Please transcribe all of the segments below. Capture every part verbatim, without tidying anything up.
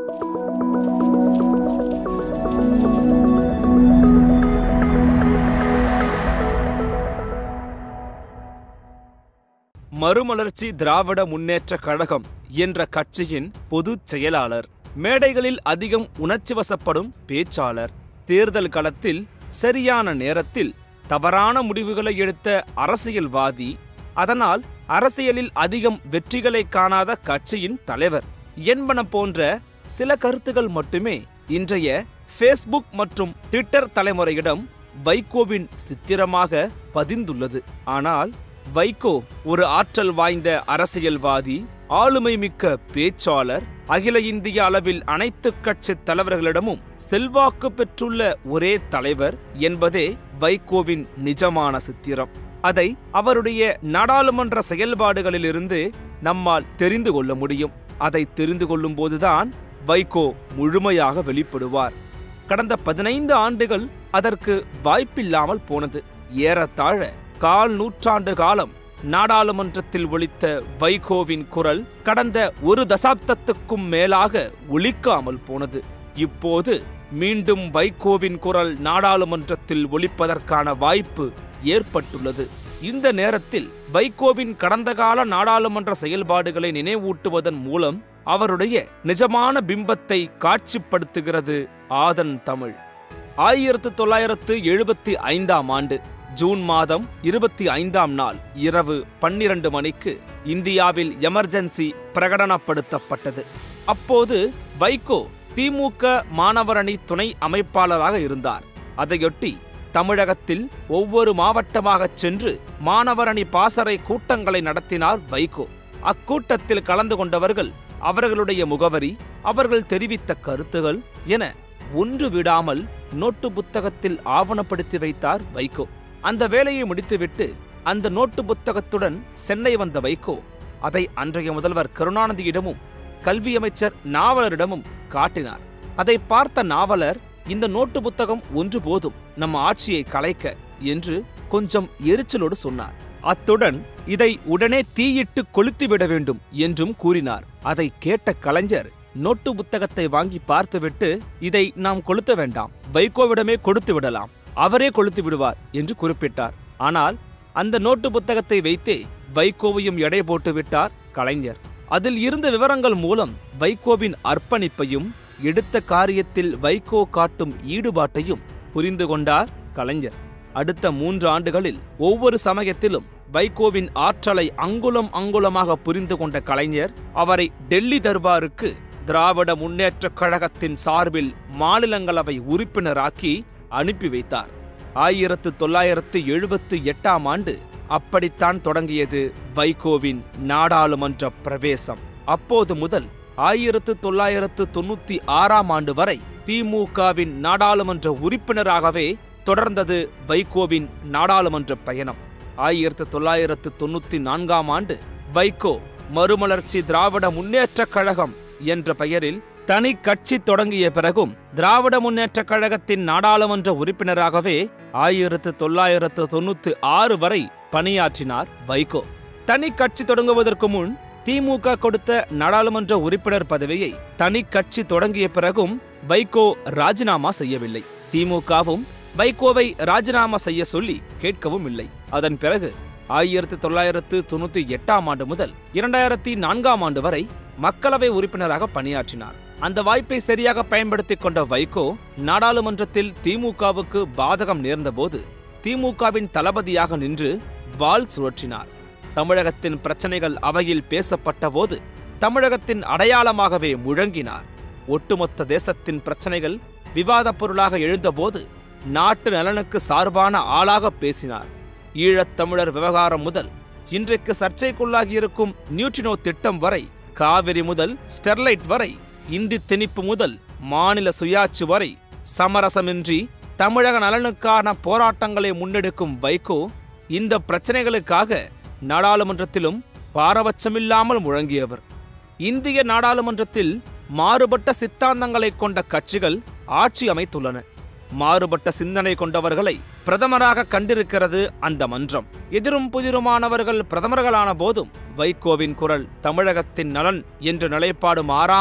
மறுமலர்ச்சி திராவிட முன்னேற்ற கழகம் என்ற கட்சியின் பொதுச் செயலாளர், மேடைகளில் அதிகம் உணர்ச்சி வசப்படும் பேச்சாளர், தேர்தல் களத்தில் சரியான நேரத்தில் தவறான முடிவுகளை எடுத்த அரசியல்வாதி, அதனால் அரசியலில் அதிகம் வெற்றிகளை காணாத கட்சியின் தலைவர் என்பன போன்ற சில கருத்துகள் மட்டுமே இன்றைய ஃபேஸ்புக் மற்றும் ட்விட்டர் தலைமுறையிடம் வைகோவின் சித்திரமாக பதிந்துள்ளது. ஆனால் வைகோ ஒரு ஆற்றல் வாய்ந்த அரசியல்வாதி, ஆளுமை மிக்க பேச்சாளர், அகில இந்திய அளவில் அனைத்து கட்சி தலைவர்களிடமும் செல்வாக்கு பெற்றுள்ள ஒரே தலைவர் என்பதே வைகோவின் நிஜமான சித்திரம். அதை அவருடைய நாடாளுமன்ற செயல்பாடுகளிலிருந்து நம்மால் தெரிந்து கொள்ள முடியும். அதை தெரிந்து கொள்ளும் போதுதான் வைகோ முழுமையாக வெளிப்படுவார். கடந்த பதினைந்து ஆண்டுகள் அதற்கு வாய்ப்பில்லாமல் போனது. ஏறத்தாழ கால் நூற்றாண்டு காலம் நாடாளுமன்றத்தில் ஒலித்த வைகோவின் குரல் கடந்த ஒரு தசாப்தத்துக்கும் மேலாக ஒலிக்காமல் போனது. இப்போது மீண்டும் வைகோவின் குரல் நாடாளுமன்றத்தில் ஒலிப்பதற்கான வாய்ப்பு ஏற்பட்டுள்ளது. இந்த நேரத்தில் வைகோவின் கடந்த கால நாடாளுமன்ற செயல்பாடுகளை நினைவூட்டுவதன் மூலம் அவருடைய நிஜமான பிம்பத்தை காட்சிப்படுத்துகிறது ஆதன் தமிழ். ஆயிரத்து தொள்ளாயிரத்து எழுபத்தி ஐந்தாம் ஆண்டு ஜூன் மாதம் இருபத்தி ஐந்தாம் நாள் இரவு பன்னிரண்டு மணிக்கு இந்தியாவில் எமர்ஜென்சி பிரகடனப்படுத்தப்பட்டது. அப்போது வைகோ திமுக மாணவரணி துணை அமைப்பாளராக இருந்தார். அதையொட்டி தமிழகத்தில் ஒவ்வொரு மாவட்டமாகச் சென்று மாணவரணி பாசறை கூட்டங்களை நடத்தினார் வைகோ. அக்கூட்டத்தில் கலந்து கொண்டவர்கள் அவர்களுடைய முகவரி, அவர்கள் தெரிவித்த கருத்துகள் என ஒன்று விடாமல் நோட்டு புத்தகத்தில் ஆவணப்படுத்தி வைத்தார் வைகோ. அந்த வேலையை முடித்துவிட்டு அந்த நோட்டு புத்தகத்துடன் சென்னை வந்த வைகோ அதை அன்றைய முதல்வர் கருணாநிதியிடமும் கல்வி அமைச்சர் நாவலரிடமும் காட்டினார். அதை பார்த்த நாவலர், இந்த நோட்டு புத்தகம் ஒன்று போதும், நம்ம ஆட்சியை கலைக்க என்று கொஞ்சம் எரிச்சலோடு சொன்னார். அத்துடன் இதை உடனே தீயிட்டு கொளுத்திவிட வேண்டும் என்றும் கூறினார். அதை கேட்ட கலைஞர் நோட்டு புத்தகத்தை வாங்கி பார்த்துவிட்டு, இதை நாம் கொளுத்த வேண்டாம், வைகோவிடமே கொடுத்து விடலாம், அவரே கொளுத்து விடுவார் என்று குறிப்பிட்டார். ஆனால் அந்த நோட்டு புத்தகத்தை வைத்தே வைகோவையும் எடை போட்டு விட்டார் கலைஞர். அதில் இருந்த விவரங்கள் மூலம் வைகோவின் அர்ப்பணிப்பையும் எடுத்த காரியத்தில் வைகோ காட்டும் ஈடுபாட்டையும் புரிந்து கொண்டார் கலைஞர். அடுத்த மூன்று ஆண்டுகளில் ஒவ்வொரு சமயத்திலும் வைகோவின் ஆற்றலை அங்குலம் அங்குலமாக புரிந்து கொண்ட கலைஞர் அவரை டெல்லி தர்பாருக்கு திராவிட முன்னேற்றக் கழகத்தின் சார்பில் மாநிலங்களவை உறுப்பினராக்கி அனுப்பி வைத்தார். ஆயிரத்து தொள்ளாயிரத்து எழுபத்தி எட்டாம் ஆண்டு அப்படித்தான் தொடங்கியது வைகோவின் நாடாளுமன்ற பிரவேசம். அப்போது முதல் ஆயிரத்து தொள்ளாயிரத்து தொண்ணூத்தி ஆறாம் ஆண்டு வரை திமுகவின் நாடாளுமன்ற உறுப்பினராகவே தொடர்ந்தது வைகோவின் நாடாளுமன்ற பயணம். ஆயிரத்து தொள்ளாயிரத்து தொண்ணூத்தி நான்காம் ஆண்டு வைகோ மறுமலர்ச்சி திராவிட முன்னேற்றக் கழகம் என்ற பெயரில் தனி கட்சி தொடங்கிய பிறகும் திராவிட முன்னேற்றக் கழகத்தின் நாடாளுமன்ற உறுப்பினராகவே ஆயிரத்து தொள்ளாயிரத்து தொண்ணூத்தி ஆறு வரை பணியாற்றினார் வைகோ. தனி கட்சி தொடங்குவதற்கு முன் திமுக கொடுத்த நாடாளுமன்ற உறுப்பினர் பதவியை தனி கட்சி தொடங்கிய பிறகும் வைகோ ராஜினாமா செய்யவில்லை. திமுகவும் வைகோவை ராஜினாமா செய்ய சொல்லி கேட்கவும் இல்லை. அதன் பிறகு ஆயிரத்தி தொள்ளாயிரத்து தொண்ணூத்தி எட்டாம் ஆண்டு முதல் இரண்டாயிரத்தி நான்காம் ஆண்டு வரை மக்களவை உறுப்பினராக பணியாற்றினார். அந்த வாய்ப்பை சரியாக பயன்படுத்திக் கொண்ட வைகோ நாடாளுமன்றத்தில் திமுகவுக்கு பாதகம் நேர்ந்தபோது திமுகவின் தளபதியாக நின்று வாள் சுழற்றினார். தமிழகத்தின் பிரச்சனைகள் அவையில் பேசப்பட்ட போது தமிழகத்தின் அடையாளமாகவே முழங்கினார். ஒட்டுமொத்த தேசத்தின் பிரச்சனைகள் விவாத பொருளாக எழுந்தபோது நாட்டு நலனுக்கு சார்பான ஆளாக பேசினார். ஈழத்தமிழர் விவகாரம் முதல் இன்றைக்கு சர்ச்சைக்குள்ளாகியிருக்கும் நியூட்ரினோ திட்டம் வரை, காவிரி முதல் ஸ்டெர்லைட் வரை, இந்தி திணிப்பு முதல் மாநில சுயாட்சி வரை சமரசமின்றி தமிழக நலனுக்கான போராட்டங்களை முன்னெடுக்கும் வைகோ இந்த பிரச்சனைகளுக்காக நாடாளுமன்றத்திலும் பாரபட்சமில்லாமல் முழங்கியவர். இந்திய நாடாளுமன்றத்தில் மாறுபட்ட சித்தாந்தங்களை கொண்ட கட்சிகள் ஆட்சி அமைத்துள்ளன. மாறுபட்ட சிந்தனை கொண்டவர்களை பிரதமராக கண்டிருக்கிறது அந்த மன்றம். எதிரும் புதிருமானவர்கள் பிரதமர்களான போதும் வைகோவின் குரல் தமிழகத்தின் நலன் என்ற நிலைப்பாடு மாறாமல்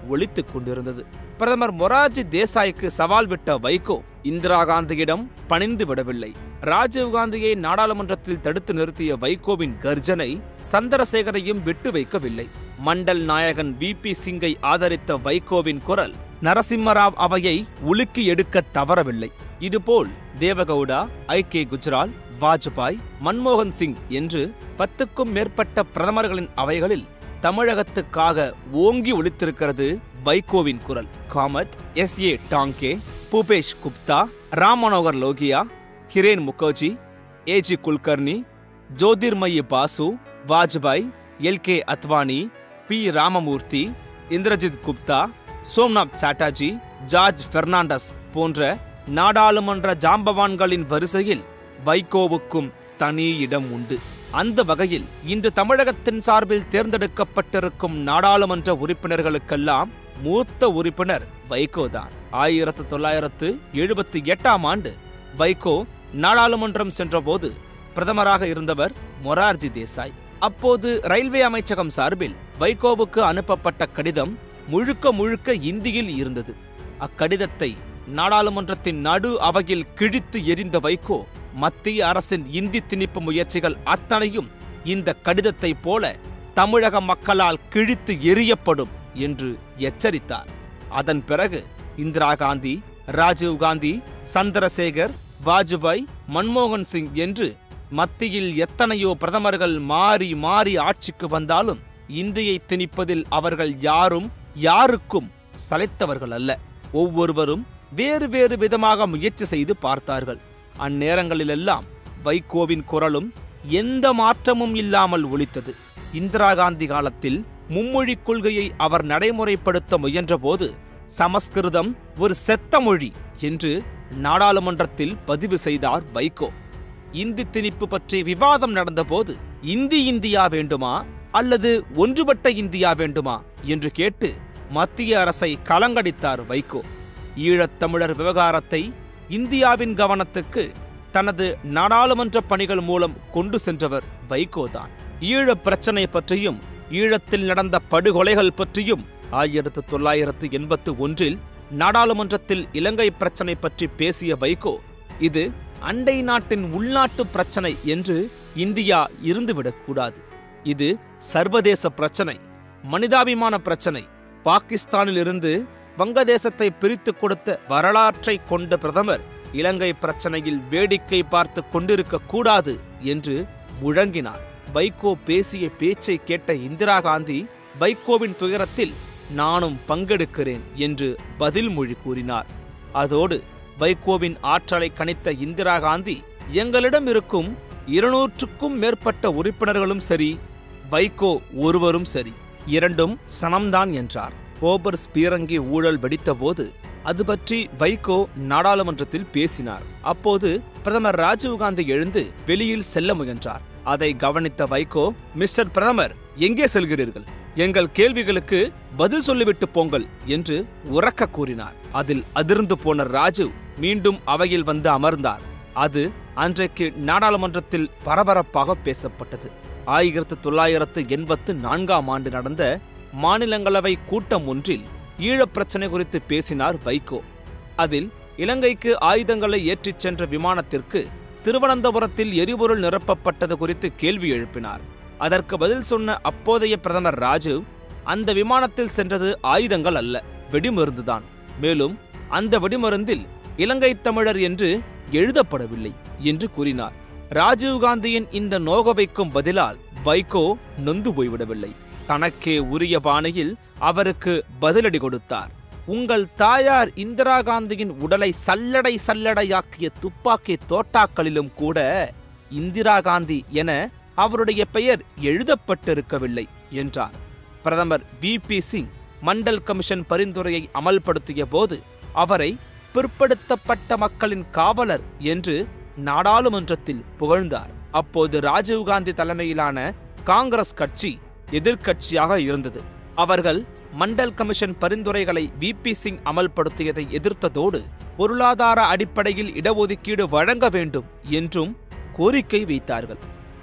ஒலித்துக் கொண்டிருந்தது. பிரதமர் மொரார்ஜி தேசாய்க்கு சவால் விட்ட வைகோ இந்திரா காந்தியிடம் பணிந்து விடவில்லை. ராஜீவ்காந்தியை நாடாளுமன்றத்தில் தடுத்து நிறுத்திய வைகோவின் கர்ஜனை சந்திரசேகரையும் விட்டு வைக்கவில்லை. மண்டல் நாயகன் வி பி சிங்கை ஆதரித்த வைகோவின் குரல் நரசிம்மராவ் அவையை உலுக்கி எடுக்க தவறவில்லை. இதுபோல் தேவகவுடா, ஐ கே குஜ்ரால், வாஜ்பாய், மன்மோகன் சிங் என்று பத்துக்கும் மேற்பட்ட பிரதமர்களின் அவைகளில் தமிழகத்துக்காக ஓங்கி ஒலித்திருக்கிறது வைகோவின் குரல். Kamath, S A Dange, Bhupesh Gupta, Ram Manohar Lohia, Hiren Mukherjee, A G Kulkarni, Jyotirmoy Basu, Vajpayee, L K Advani, P Ramamurthy, Indrajit Gupta, Somnath Chatterjee, George Fernandes போன்ற நாடாளுமன்ற ஜாம்பவான்களின் வரிசையில் வைகோவுக்கும் தனி இடம் உண்டு. அந்த வகையில் இன்று தமிழகத்தின் சார்பில் தேர்ந்தெடுக்கப்பட்டிருக்கும் நாடாளுமன்ற உறுப்பினர்களுக்கெல்லாம் மூத்த உறுப்பினர் வைகோதான். ஆயிரத்து தொள்ளாயிரத்து எழுபத்தி எட்டாம் ஆண்டு வைகோ நாடாளுமன்றம் சென்றபோது பிரதமராக இருந்தவர் மொரார்ஜி தேசாய். அப்போது ரயில்வே அமைச்சகம் சார்பில் வைகோவுக்கு அனுப்பப்பட்ட கடிதம் முழுக்க முழுக்க இந்தியில் இருந்தது. அக்கடிதத்தை நாடாளுமன்றத்தின் நடு அவையில் கிழித்து எறிந்த வைகோ மத்திய அரசின் இந்தி திணிப்பு முயற்சிகள் அத்தனையும் இந்த கடிதத்தை போல தமிழக மக்களால் கிழித்து எறியப்படும் என்று எச்சரித்தார். அதன் பிறகு இந்திரா காந்தி, ராஜீவ்காந்தி, சந்திரசேகர், வாஜ்பாய், மன்மோகன் சிங் என்று மத்தியில் எத்தனையோ பிரதமர்கள் மாறி மாறி ஆட்சிக்கு வந்தாலும் இந்தியை திணிப்பதில் அவர்கள் யாரும் யாருக்கும் சளைத்தவர்கள் அல்ல. ஒவ்வொருவரும் வேறு வேறு விதமாக முயற்சி செய்து பார்த்தார்கள். அந்நேரங்களிலெல்லாம் வைகோவின் குரலும் எந்த மாற்றமும் இல்லாமல் ஒலித்தது. இந்திரா காந்தி காலத்தில் மும்மொழி கொள்கையை அவர் நடைமுறைப்படுத்த முயன்றபோது சமஸ்கிருதம் ஒரு செத்த மொழி என்று நாடாளுமன்றத்தில் பதிவு செய்தார் வைகோ. இந்தி திணிப்பு பற்றி விவாதம் நடந்தபோது இந்தி இந்தியா வேண்டுமா அல்லது ஒன்றுபட்ட இந்தியா வேண்டுமா என்று கேட்டு மத்திய அரசை கலங்கடித்தார் வைகோ. ஈழத்தமிழர் விவகாரத்தை இந்தியாவின் கவனத்துக்கு தனது நாடாளுமன்ற பணிகள் மூலம் கொண்டு சென்றவர் வைகோதான். ஈழப் பிரச்சனை பற்றியும் ஈழத்தில் நடந்த படுகொலைகள் பற்றியும் ஆயிரத்து தொள்ளாயிரத்து எண்பத்து ஒன்றில் நாடாளுமன்றத்தில் இலங்கை பிரச்சனை பற்றி பேசிய வைகோ, இது அண்டை நாட்டின் உள்நாட்டு பிரச்சனை என்று இந்தியா இருந்துவிடக்கூடாது. இது சர்வதேச பிரச்சனை, மனிதாபிமான பிரச்சனை. பாகிஸ்தானில் இருந்து வங்கதேசத்தை பிரித்து கொடுத்த வரலாற்றை கொண்ட பிரதமர் இலங்கை பிரச்சனையில் வேடிக்கை பார்த்து கொண்டிருக்க கூடாது என்று முழங்கினார். வைகோ பேசிய பேச்சை கேட்ட இந்திரா காந்தி வைகோவின் துயரத்தில் நானும் பங்கெடுக்கிறேன் என்று பதில் மொழி கூறினார். அதோடு வைகோவின் ஆற்றலை கணித்த இந்திரா காந்தி, எங்களிடம் இருக்கும் இருநூற்றுக்கும் மேற்பட்ட உறுப்பினர்களும் சரி, வைகோ ஒருவரும் சரி, இரண்டும் சமம்தான் என்றார். போபர்ஸ் பீரங்கி ஊழல் வெடித்த போது அது பற்றி வைகோ நாடாளுமன்றத்தில் பேசினார். அப்போது பிரதமர் ராஜீவ்காந்தி எழுந்து வெளியில் செல்ல முயன்றார். அதை கவனித்த வைகோ, மிஸ்டர் பிரதமர், எங்கே செல்கிறீர்கள்? எங்கள் கேள்விகளுக்கு பதில் சொல்லிவிட்டு போங்கள் என்று உரக்க கூறினார். அதில் அதிர்ந்து போன ராஜீவ் மீண்டும் அவையில் வந்து அமர்ந்தார். அது அன்றைக்கு நாடாளுமன்றத்தில் பரபரப்பாக பேசப்பட்டது. ஆயிரத்து தொள்ளாயிரத்து எண்பத்து நான்காம் ஆண்டு நடந்த மாநிலங்களவை கூட்டம் ஒன்றில் ஈழப் பிரச்சனை குறித்து பேசினார் வைகோ. அதில் இலங்கைக்கு ஆயுதங்களை ஏற்றிச் சென்ற விமானத்திற்கு திருவனந்தபுரத்தில் எரிபொருள் நிரப்பப்பட்டது குறித்து கேள்வி எழுப்பினார். அதற்கு பதில் சொன்ன அப்போதைய பிரதமர் ராஜீவ், அந்த விமானத்தில் சென்றது ஆயுதங்கள் அல்ல, வெடிமருந்துதான். மேலும் அந்த வெடிமருந்தில் இலங்கை தமிழர் என்று எழுதப்படவில்லை என்று கூறினார். ராஜீவ்காந்தியின் இந்த நோக வைக்கும் பதிலால் வைகோ நொந்து போய்விடவில்லை. தனக்கே உரிய பாணியில் அவருக்கு பதிலடி கொடுத்தார். உங்கள் தாயார் இந்திரா காந்தியின் உடலை சல்லடை சல்லடையாக்கிய துப்பாக்கி தோட்டாக்களிலும் கூட இந்திரா காந்தி என அவருடைய பெயர் எழுதப்பட்டிருக்கவில்லை என்றார். பிரதமர் V P Singh Mandal commission பரிந்துரையை அமல்படுத்திய போது அவரை பிற்படுத்தப்பட்ட மக்களின் காவலர் என்று நாடாளுமன்றத்தில் புகழ்ந்தார். அப்போது ராஜீவ்காந்தி தலைமையிலான காங்கிரஸ் கட்சி எதிர்க்கட்சியாக இருந்தது. அவர்கள் மண்டல் கமிஷன் பரிந்துரைகளை வி பி சிங் அமல்படுத்தியதை எதிர்த்ததோடு பொருளாதார அடிப்படையில் இடஒதுக்கீடு வழங்க வேண்டும் என்றும் கோரிக்கை வைத்தார்கள்.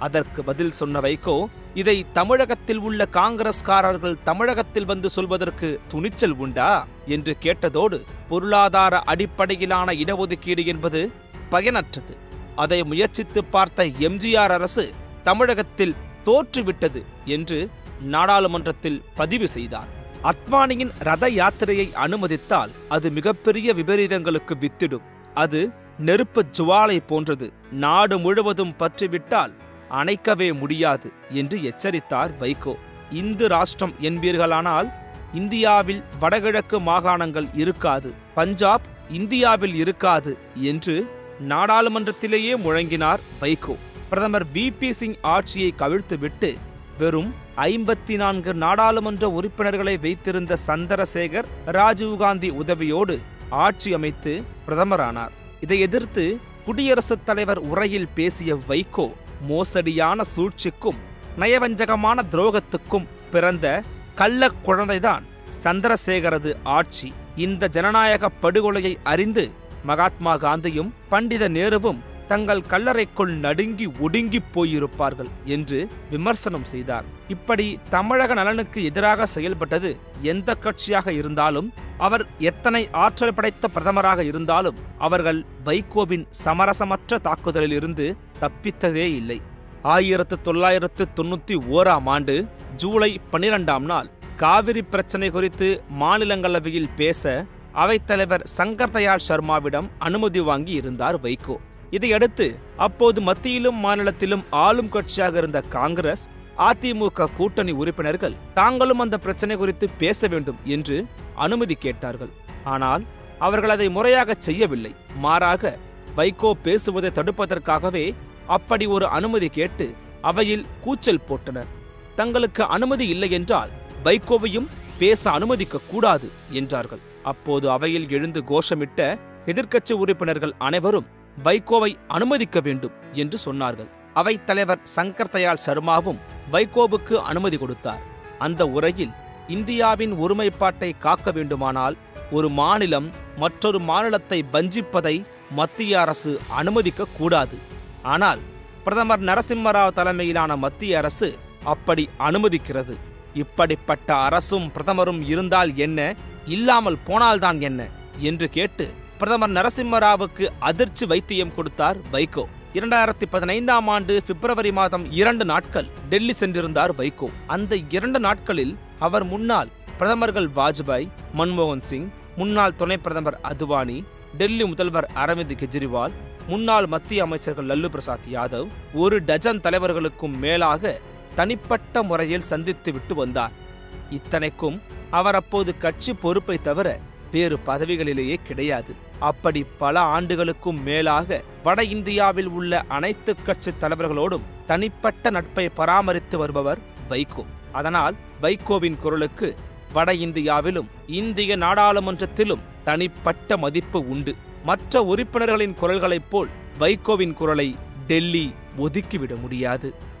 அதற்கு பதில் சொன்ன வைகோ, இதை தமிழகத்தில் உள்ள காங்கிரஸ்காரர்கள் தமிழகத்தில் வந்து சொல்வதற்கு துணிச்சல் உண்டா என்று கேட்டதோடு, பொருளாதார அடிப்படையிலான இடஒதுக்கீடு என்பது பயனற்றது, அதை முயற்சித்து பார்த்த எம்ஜிஆர் அரசு தமிழகத்தில் தோற்றுவிட்டது என்று நாடாளுமன்றத்தில் பதிவு செய்தார். அத்வானியின் ரத யாத்திரையை அனுமதித்தால் அது மிகப்பெரிய விபரீதங்களுக்கு வித்திடும். அது நெருப்பு ஜுவாலை போன்றது, நாடு முழுவதும் பற்றிவிட்டால் அணைக்கவே முடியாது என்று எச்சரித்தார் வைகோ. இந்து ராஷ்டிரம் என்பீர்களானால் இந்தியாவில் வடகிழக்கு மாகாணங்கள் இருக்காது, பஞ்சாப் இந்தியாவில் இருக்காது என்று நாடாளுமன்றத்திலேயே முழங்கினார் வைகோ. பிரதமர் வி பி சிங் ஆட்சியை கவிழ்த்துவிட்டு வெறும் ஐம்பத்தி நான்கு நாடாளுமன்ற உறுப்பினர்களை வைத்திருந்த சந்திரசேகர் ராஜீவ்காந்தி உதவியோடு ஆட்சி அமைத்து பிரதமரானார். இதை எதிர்த்து குடியரசுத் தலைவர் உரையில் பேசிய வைகோ, மோசடியான சூழ்ச்சிக்கும் நயவஞ்சகமான துரோகத்துக்கும் பிறந்த கள்ள குழந்தைதான் சந்திரசேகரது ஆட்சி. இந்த ஜனநாயக படுகொலையை அறிந்து மகாத்மா காந்தியும் பண்டித நேருவும் தங்கள் கல்லறைக்குள் நடுங்கி ஒடுங்கி போயிருப்பார்கள் என்று விமர்சனம் செய்தார். இப்படி தமிழக நலனுக்கு எதிராக செயல்பட்டது எந்த கட்சியாக இருந்தாலும், அவர் எத்தனை ஆற்றல் படைத்த பிரதமராக இருந்தாலும் அவர்கள் வைகோவின் சமரசமற்ற தாக்குதலில் இருந்து தப்பித்ததே இல்லை. ஆயிரத்து தொள்ளாயிரத்து தொண்ணூத்தி ஓராம் ஆண்டு ஜூலை பனிரெண்டாம் நாள் காவிரி பிரச்சினை குறித்து மாநிலங்களவையில் பேச அவைத்தலைவர் சங்கர் தயாள் சர்மாவிடம் அனுமதி வாங்கி இருந்தார் வைகோ. இதையடுத்து அப்போது மத்தியிலும் மாநிலத்திலும் ஆளும் கட்சியாக இருந்த காங்கிரஸ், அதிமுக கூட்டணி உறுப்பினர்கள் தாங்களும் அந்த பிரச்சனை குறித்து பேச வேண்டும் என்று அனுமதி கேட்டார்கள். ஆனால் அவர்கள் அதை முறையாக செய்யவில்லை. மாறாக வைகோ பேசுவதை தடுப்பதற்காகவே அப்படி ஒரு அனுமதி கேட்டு அவையில் கூச்சல் போட்டனர். தங்களுக்கு அனுமதி இல்லை என்றால் வைகோவையும் பேச அனுமதிக்க கூடாது என்றார்கள். அப்போது அவையில் எழுந்து கோஷமிட்ட எதிர்க்கட்சி உறுப்பினர்கள் அனைவரும் வைகோவை அனுமதிக்க வேண்டும் என்று சொன்னார்கள். அவைத் தலைவர் சங்கர் தயாள் சர்மாவும் வைகோவுக்கு அனுமதி கொடுத்தார். அந்த உரையில் இந்தியாவின் ஒருமைப்பாட்டை காக்க வேண்டுமானால் ஒரு மாநிலம் மற்றொரு மாநிலத்தை வஞ்சிப்பதை மத்திய அரசு அனுமதிக்க கூடாது. ஆனால் பிரதமர் நரசிம்மராவ் தலைமையிலான மத்திய அரசு அப்படி அனுமதிக்கிறது. இப்படிப்பட்ட அரசும் பிரதமரும் இருந்தால் என்ன, இல்லாமல் போனால்தான் என்ன என்று கேட்டு பிரதமர் நரசிம்மராவுக்கு அதிர்ச்சி வைத்தியம் கொடுத்தார் வைகோ. இரண்டாயிரத்தி பதினைந்தாம் ஆண்டு பிப்ரவரி மாதம் இரண்டு நாட்கள் டெல்லி சென்றிருந்தார் வைகோ. அந்த இரண்டு நாட்களில் அவர் முன்னாள் பிரதமர்கள் வாஜ்பாய், மன்மோகன் சிங், முன்னாள் துணை பிரதமர் அத்வானி, டெல்லி முதல்வர் அரவிந்த் கெஜ்ரிவால், முன்னாள் மத்திய அமைச்சர்கள் லல்லு பிரசாத் யாதவ், ஒரு டஜன் தலைவர்களுக்கும் மேலாக தனிப்பட்ட முறையில் சந்தித்து விட்டு வந்தார். இத்தனைக்கும் அவர் அப்போது கட்சி பொறுப்பை தவிர வேறு பதவிகளிலேயே கிடையாது. அப்படி பல ஆண்டுகளுக்கும் மேலாக வட இந்தியாவில் உள்ள அனைத்து கட்சி தலைவர்களோடும் தனிப்பட்ட நட்பை பராமரித்து வருபவர் வைகோ. அதனால் வைகோவின் குரலுக்கு வட இந்தியாவிலும் இந்திய நாடாளுமன்றத்திலும் தனிப்பட்ட மதிப்பு உண்டு. மற்ற உறுப்பினர்களின் குரல்களைப் போல் வைகோவின் குரலை டெல்லி ஒதுக்கிவிட முடியாது.